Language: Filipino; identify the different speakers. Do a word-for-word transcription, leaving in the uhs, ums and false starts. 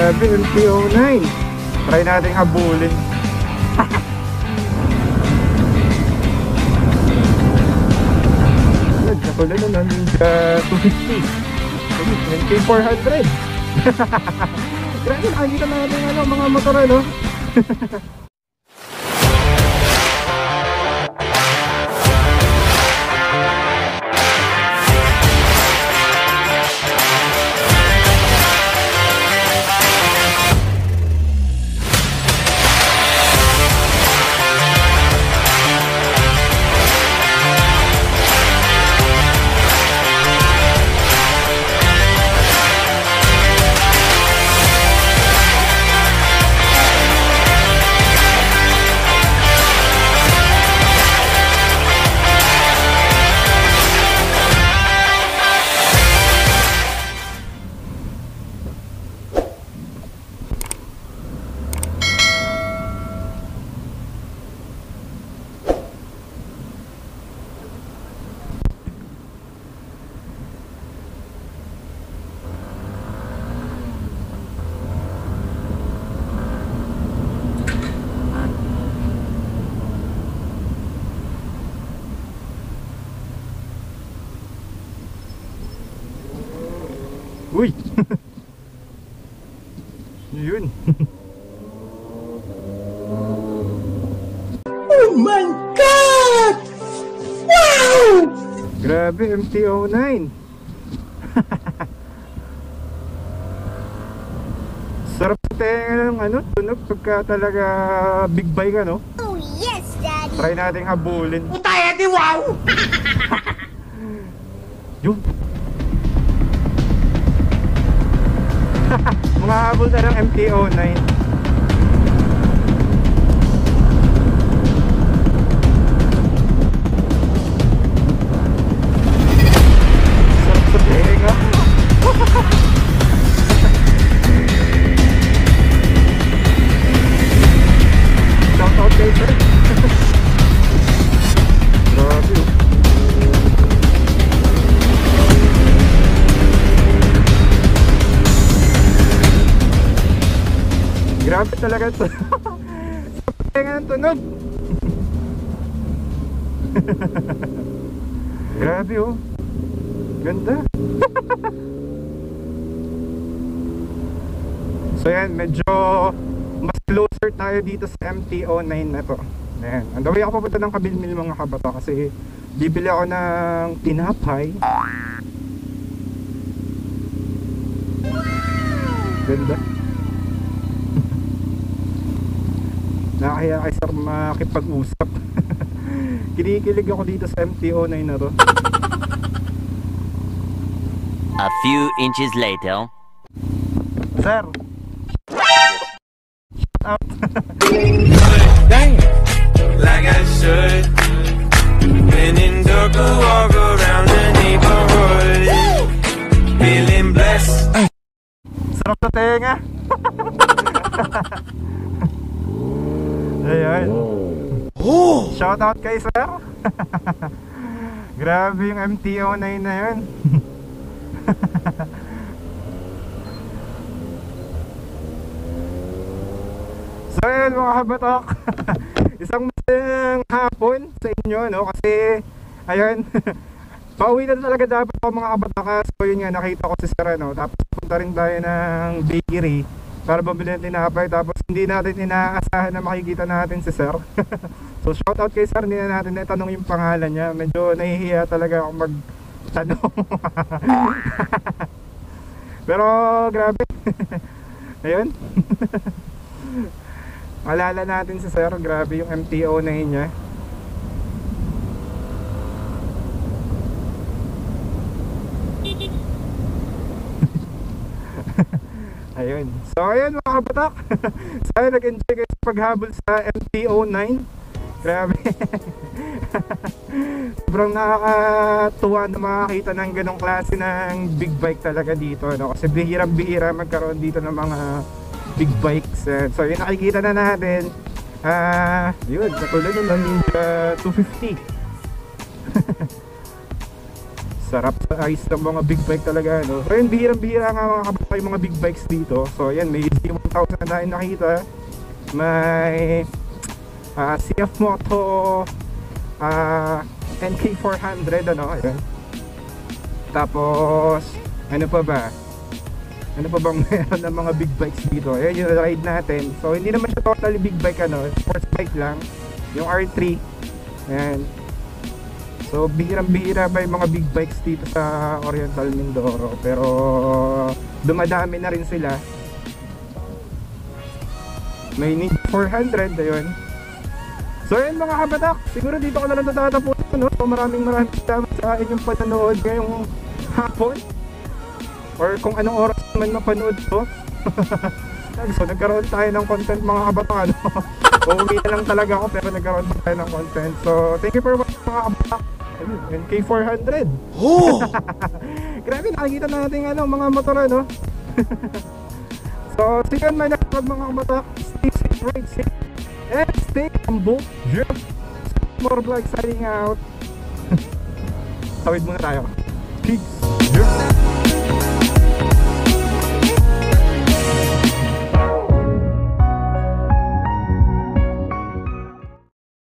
Speaker 1: Grabe, M T oh nine. Try natin habulin. Katulad na namin sa two fifty. N K four hundred. Grabe, nakikita natin ano, mga motor ano. Uy! Yun!
Speaker 2: Oh my God! Wow!
Speaker 1: Grabe, M T oh nine! Sarap sa tenga ng ano, tunog pagka talaga big bike ano?
Speaker 3: Oh yes, Daddy!
Speaker 1: Try natin habulin.
Speaker 2: Utaya di wow!
Speaker 1: Yun! Mga habol na ng M T oh nine. Sarap sa tenga. Shout out guys eh. Grabe oh. Grabe talaga ito. Sa tenga ng tunog. Grabe oh. Ganda. So yan, medyo mas closer tayo dito sa M T oh nine na to. Ayan, ang daway ako papunta ng Kabilmil mga kabata kasi bibili ako ng tinapay. Ganda. Nakakaya kay sir makipag-usap. Kinikilig ako dito sa M T oh nine na to.
Speaker 4: A few inches later.
Speaker 1: Sir! Shout out!
Speaker 2: Dang! Like I should. When in dark, walk around the neighborhood. Feeling blessed.
Speaker 1: Sarap sa tenga! Ayan.
Speaker 2: Oh!
Speaker 1: Shout out kay sir. Grabe yung M T oh nine na yun. So yun mga kabatok. Isang masayang hapon sa inyo no. Kasi ayun. Pauwi na talaga dapat ako mga kabatok. So yun nga, nakita ko si sir ano. Tapos punta rin tayo ng bakery para bumili ng tinapay, tapos hindi natin inaasahan na makikita natin si sir. So shout out kay sir, hindi na natin natanong yung pangalan niya. Medyo nahihiya talaga ako magtanong. Pero grabe. Ayun. Malala natin si sir, grabe yung M T oh nine niya. Ayun. So ayun mga kabatak. Sana nag-enjoy kayo sa paghabol sa M T oh nine. Grabe. Sobrang nakakatuwa na makakita ng ganong klase ng big bike talaga dito no? Kasi bihirang-bihira magkaroon dito ng mga big bikes. So yun nakikita na natin. Ah, uh, yun, katulad ng Ninja two fifty. Sarap sa ice ng mga big bike talaga, no? So yun, bihirang-bihira nga mga kabata yung mga big bikes dito. So yan, may C one thousand na tayo nakita. May uh, C F Moto uh, N K four hundred, ano, ayun. Tapos ano pa ba? Ano pa bang meron ng mga big bikes dito? Ayan yung ride natin. So hindi naman siya totally big bike, ano, sports bike lang. Yung R three. Ayan. So bihirang-bihira ba yung mga big bikes dito sa Oriental Mindoro, pero dumadami na rin sila. May Need four hundred, ayun. So ayun mga kabatak, siguro dito ko na lang tatatapusin, no? So maraming maraming salamat sa inyong panonood ngayong hapon, or kung anong oras man mapanood to. So nagkaroon tayo ng content mga kabatak, ano? Uuwi na lang talaga ako pero nagkaroon pa tayo ng content. So thank you for watching mga kabatak. N K four hundred.
Speaker 2: Oh!
Speaker 1: Grabe, nakikita natin ano, mga motor, ano. So see you on my next vlog mga kabatak. Stay safe, ride safe, and stay humble. Yeah. More vlog signing out. Tawid muna tayo. Peace. Yeah.